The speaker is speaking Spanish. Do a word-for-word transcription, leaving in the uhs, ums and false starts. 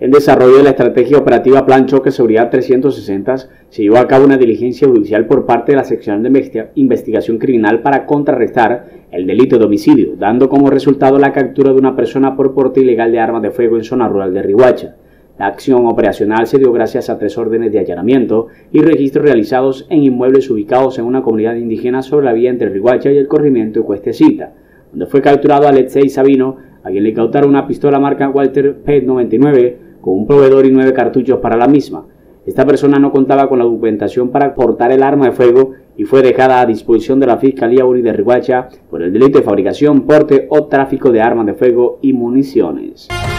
En desarrollo de la estrategia operativa Plan Choque Seguridad trescientos sesenta, se llevó a cabo una diligencia judicial por parte de la sección de investigación criminal para contrarrestar el delito de homicidio, dando como resultado la captura de una persona por porte ilegal de armas de fuego en zona rural de Riohacha. La acción operacional se dio gracias a tres órdenes de allanamiento y registros realizados en inmuebles ubicados en una comunidad indígena sobre la vía entre Riohacha y el corregimiento de Cuestecita, donde fue capturado Alexei Sabino, a quien le incautaron una pistola marca Walter P noventa y nueve con un proveedor y nueve cartuchos para la misma. Esta persona no contaba con la documentación para portar el arma de fuego y fue dejada a disposición de la Fiscalía URI de Riohacha por el delito de fabricación, porte o tráfico de armas de fuego y municiones.